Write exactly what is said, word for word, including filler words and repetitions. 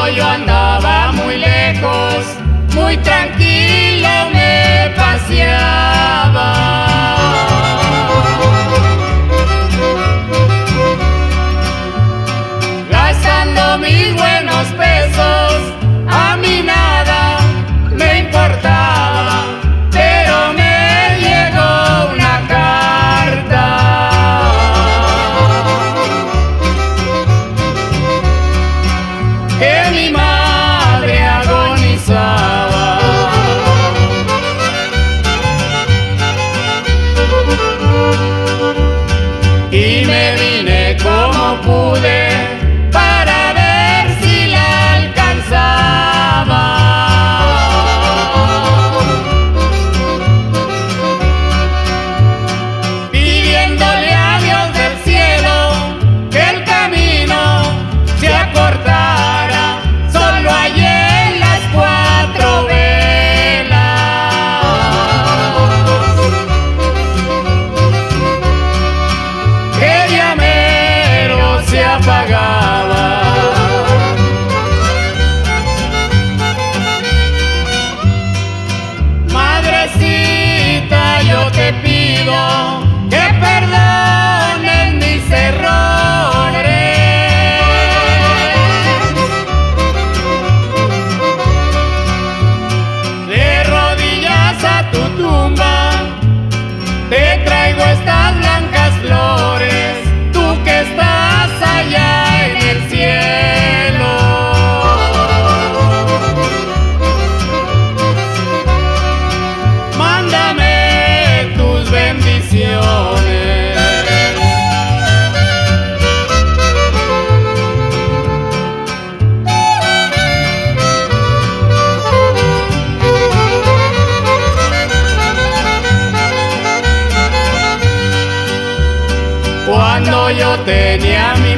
yo andaba muy lejos, muy tranquilo me paseaba. Gastando mis buenos pesos, a mí nada me importaba, pero me llegó una carta que mi madre agonizaba. Y me vine como pude para ver si la alcanzaba. Pidiéndole a Dios del cielo que el camino se acortara, solo hallé las cuatro velas que ya mero se apagaba. Madrecita, yo te pido que perdones mis errores. De rodillas a tu tumba te traigo estas blancas flores, tú que estás allá en el cielo. Mándame tus bendiciones. Cuando yo tenía mi